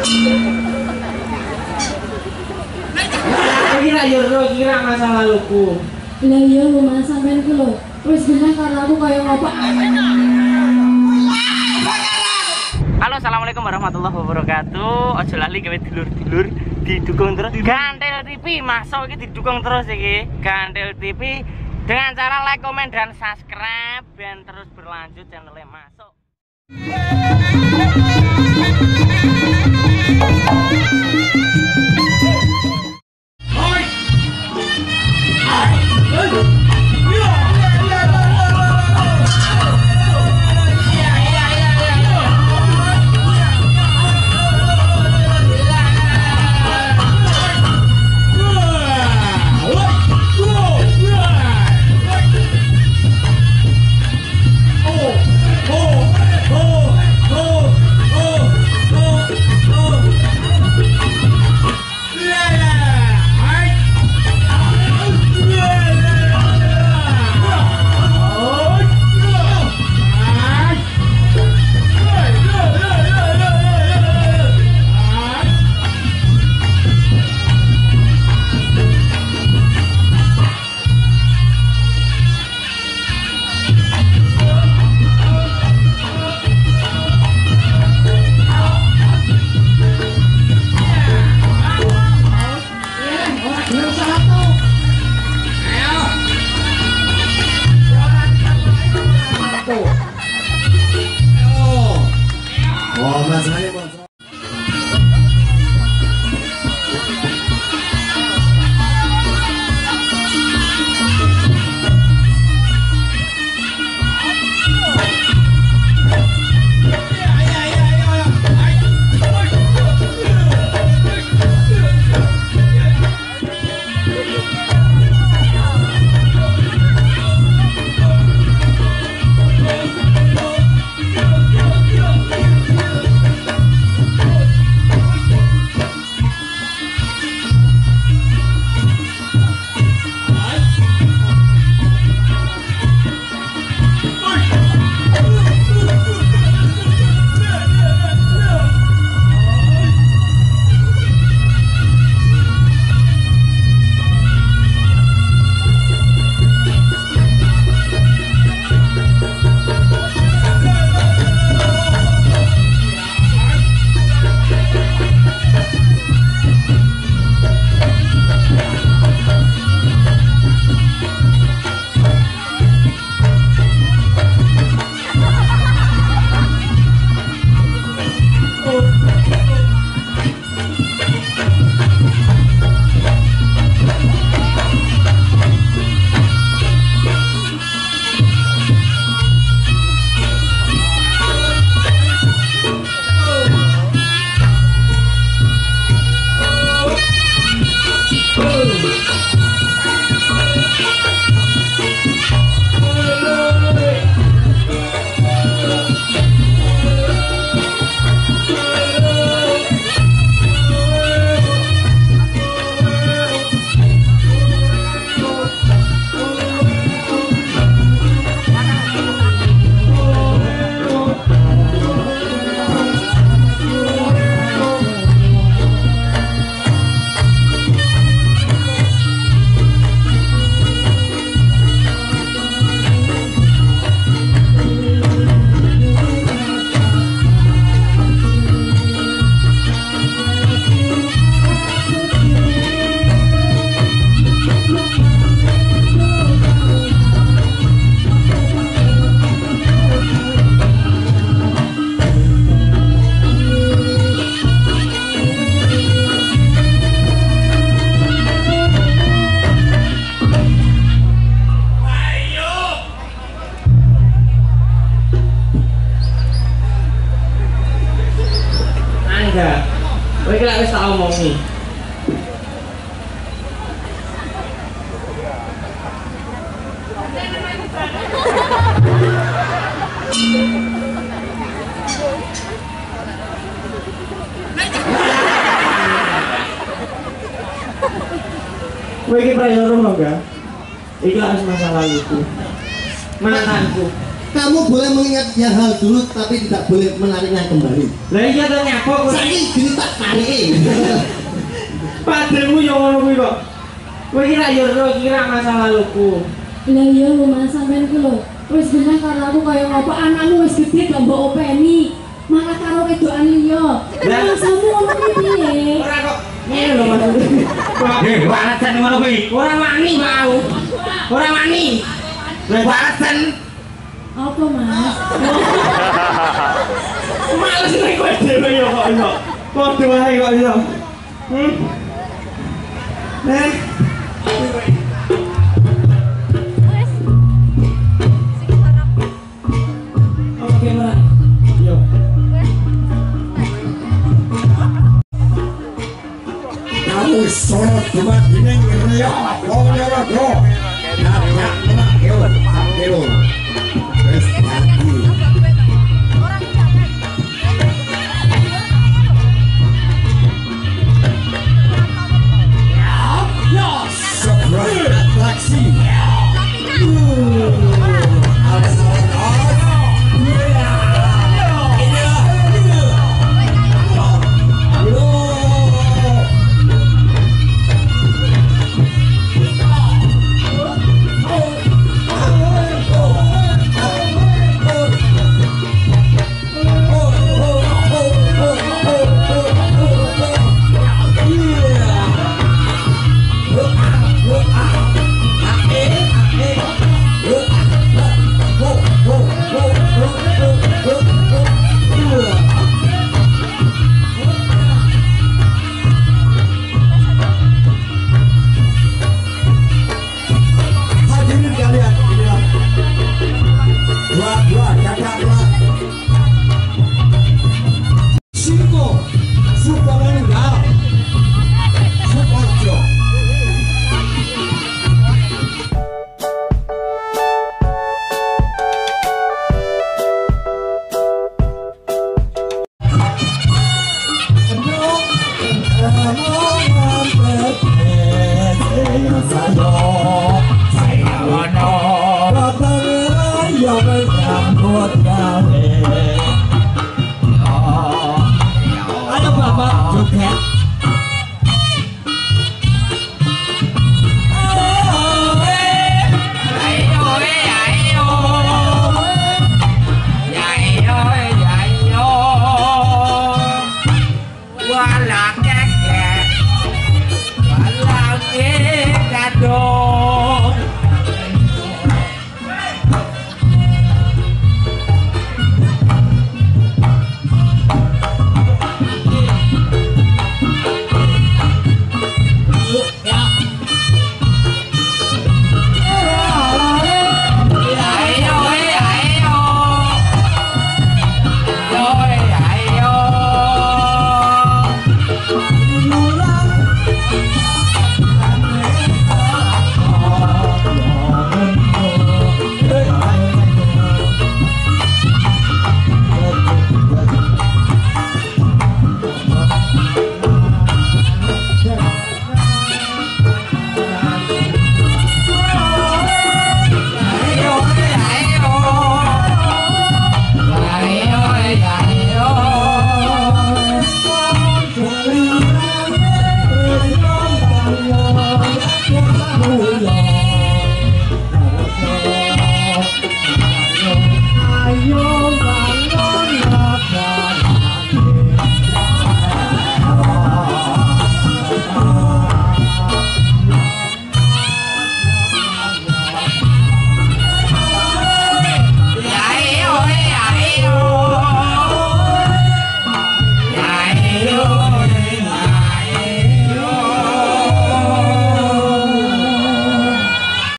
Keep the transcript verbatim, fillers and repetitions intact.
Kira yo kira masa laluku. Lah iya lho Mas sampean ku lho. Wis genah karo aku kaya ngopo. Halo, assalamualaikum warahmatullahi wabarakatuh. Ojo lali gawe dulur-dulur didukung terus Gantel T V. Masuk iki didukung terus iki Gantel T V dengan cara like, komen dan subscribe dan terus berlanjut channelnya Masuk. Kowe iki lak wis tak omongi. Kowe iki prayoro mongga. Iki lak wis masa laluku. Mantanku. kamu boleh mengingat yang hal dulu tapi tidak boleh menariknya kembali. Lah iya to nyapa kowe. Saiki gini tak tarik. Padahmu yo ngono kuwi kok. Kowe kira yo kira masa laluku. Lah iya lho Mas sampean ku lho. Wis genah karo aku kaya ngopo anakmu wis gede gak mbok openi. Malah karo wedokan liya. Lah Masamu ngono kuwi piye? ora kok ngene lho Mas. Eh, alasan ngono kuwi. Ora wani mau. Ora wani. Lah alasan Apa Mas? males nek kowe dhewe yo kok iso. Padha wae kok iso. Hmm. Eh. Oke, Mbak. Yo. Kamu sono cuma gini ngeriak oh nyawa bro nabrak nama yo yo wes hati sebuah atraksi saya